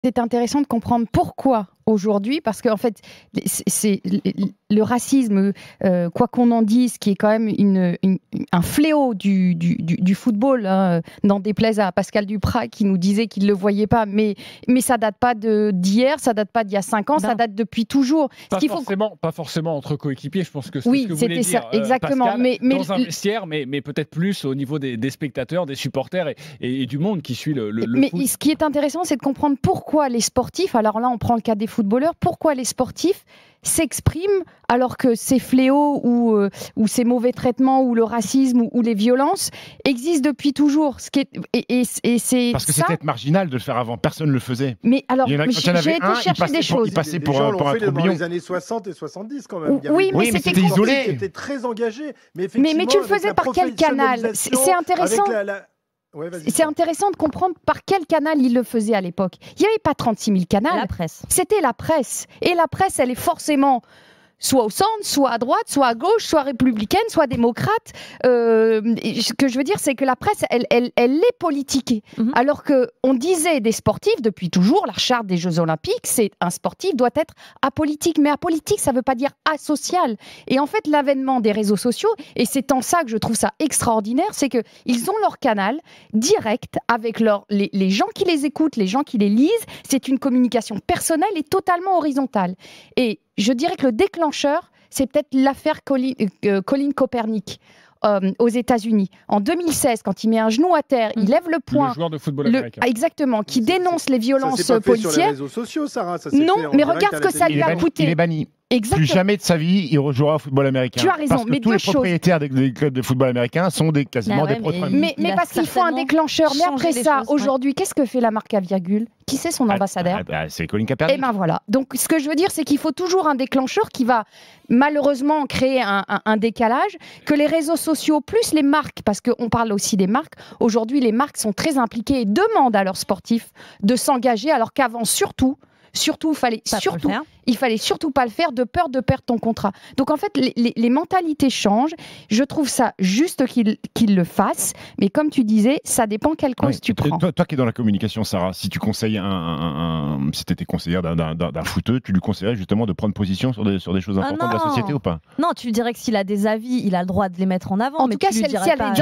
C'est intéressant de comprendre pourquoi aujourd'hui, parce qu'en fait, c'est le racisme, quoi qu'on en dise, qui est quand même un fléau du football, hein, n'en déplaise à Pascal Duprat qui nous disait qu'il ne le voyait pas, mais ça date pas d'hier, ça date pas d'il y a 5 ans, ça date depuis toujours. Pas forcément entre coéquipiers, je pense que c'est oui, ce que vous voulez dire, exactement. Pascal, dans un vestiaire, mais peut-être plus au niveau des spectateurs, des supporters et du monde qui suit le foot. Mais ce qui est intéressant, c'est de comprendre pourquoi les sportifs, alors là on prend le cas des footballeurs, pourquoi les sportifs s'expriment alors que ces fléaux ou ces mauvais traitements ou le racisme ou les violences existent depuis toujours. C'est parce que c'était marginal de le faire avant, personne ne le faisait. Mais alors, j'ai été chercher des choses. Il passait pour un tourbillon. Dans les années 60 et 70 quand même. Oui, mais c'était isolé. C'était très engagé. Mais tu le faisais par quel canal? C'est intéressant. Ouais, c'est intéressant de comprendre par quel canal il le faisait à l'époque. Il n'y avait pas 36 000 canaux. La presse. C'était la presse. Et la presse, elle est forcément soit au centre, soit à droite, soit à gauche, soit républicaine, soit démocrate. Ce que je veux dire, c'est que la presse, elle est politiquée. Alors qu'on disait des sportifs, depuis toujours, la charte des Jeux Olympiques, c'est un sportif doit être apolitique. Mais apolitique, ça ne veut pas dire asocial. Et en fait, l'avènement des réseaux sociaux, et c'est en ça que je trouve ça extraordinaire, c'est qu'ils ont leur canal direct avec les gens qui les écoutent, les gens qui les lisent. C'est une communication personnelle et totalement horizontale. Et je dirais que le déclencheur, c'est peut-être l'affaire Colin Kaepernick aux États-Unis. En 2016, quand il met un genou à terre, il lève le poing. Le joueur de football américain. Exactement, qui dénonce les violences policières. Ça s'est pas fait sur les réseaux sociaux, Sarah. Non, mais regarde ce que ça lui a coûté. Il est banni. Exactement. Plus jamais de sa vie, il rejouera au football américain. Tu as raison, parce que mais tous les propriétaires des clubs de football américains sont quasiment des pro-Trump. Mais parce qu'il faut un déclencheur. Mais après ça, aujourd'hui, qu'est-ce que fait la marque à virgule? Qui c'est son ambassadeur? C'est Colin Kaepernick. Et ben voilà. Donc ce que je veux dire, c'est qu'il faut toujours un déclencheur qui va malheureusement créer un décalage, que les réseaux sociaux, plus les marques, parce qu'on parle aussi des marques, aujourd'hui les marques sont très impliquées et demandent à leurs sportifs de s'engager, alors qu'avant il fallait surtout pas le faire de peur de perdre ton contrat. Donc en fait, les mentalités changent. Je trouve ça juste qu'ils le fassent, mais comme tu disais, ça dépend quelle cause tu prends. Toi qui es dans la communication, Sarah, si tu conseilles si tu étais conseillère d'un footeux, tu lui conseillerais justement de prendre position sur des choses importantes de la société ou pas? Non, tu lui dirais que s'il a des avis, il a le droit de les mettre en avant. En tout cas, si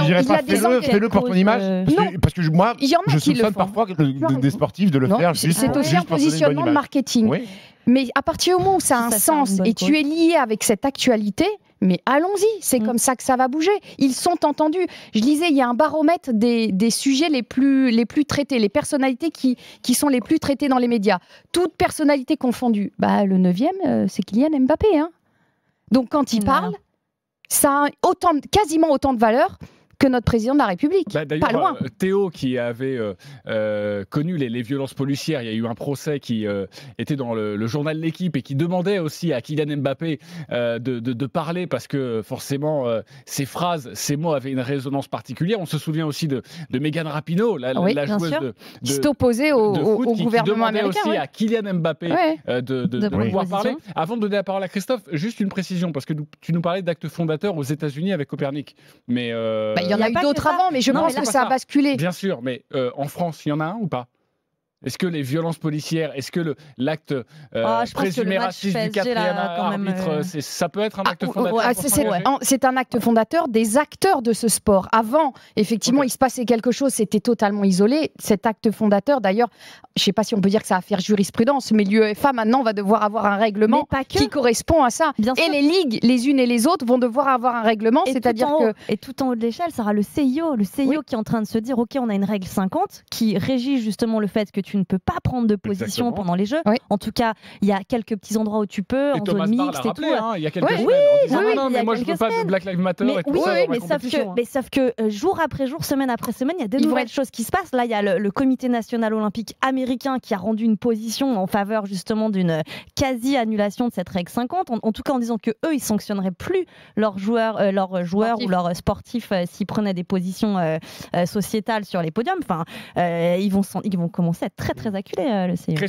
fais-le pour ton image. Parce que moi, je soupçonne parfois des sportifs de le faire juste c'est aussi un positionnement de marketing. Oui. Mais à partir du moment où ça a un sens et tu es lié avec cette actualité, mais allons-y, c'est comme ça que ça va bouger. Ils sont entendus. Je lisais, il y a un baromètre des sujets les plus traités, les personnalités qui sont les plus traitées dans les médias. Toutes personnalités confondues. Bah, le 9e, c'est Kylian Mbappé. Hein. Donc quand il parle, ça a quasiment autant de valeur que notre président de la République. Pas loin. Théo, qui avait connu les violences policières, il y a eu un procès qui était dans le journal L'Équipe et qui demandait aussi à Kylian Mbappé de parler parce que forcément ses phrases, ses mots avaient une résonance particulière. On se souvient aussi de Mégane Rapinoe, la joueuse qui s'est opposée au gouvernement américain. Qui demandait aussi à Kylian Mbappé de pouvoir parler. Avant de donner la parole à Christophe, juste une précision, parce que tu nous parlais d'actes fondateurs aux États-Unis avec Copernic. Mais il y en a eu d'autres avant, mais je pense que ça a basculé. Bien sûr, mais en France, il y en a un ou pas? Est-ce que les violences policières, est-ce que l'acte présumé raciste du quatrième arbitre, ça peut être un acte fondateur? C'est un acte fondateur des acteurs de ce sport. Avant, effectivement, il se passait quelque chose, c'était totalement isolé. Cet acte fondateur, d'ailleurs, je ne sais pas si on peut dire que ça va faire jurisprudence, mais l'UEFA maintenant va devoir avoir un règlement qui correspond à ça. Et les ligues, les unes et les autres, vont devoir avoir un règlement, c'est-à-dire que... Et tout en haut de l'échelle, ça sera le CIO qui est en train de se dire, ok, on a une règle 50 qui régit justement le fait que tu ne peux pas prendre de position pendant les Jeux. En tout tout cas, il y a quelques petits endroits où tu peux, en zone mixte et tout. Il y a quelques semaines, non, mais moi je veux pas de Black Lives Matter et tout ça dans ma compétition. Mais sauf que jour après jour, semaine après semaine, il y a de nouvelles choses qui se passent. Là, il y a le Comité national olympique américain qui a rendu une position en faveur justement d'une quasi-annulation de cette règle 50. En tout cas, en disant que eux, ils sanctionneraient plus leurs joueurs ou leurs sportifs s'ils prenaient des positions sociétales sur les podiums. Enfin, ils vont commencer à être très très acculés, le CIO.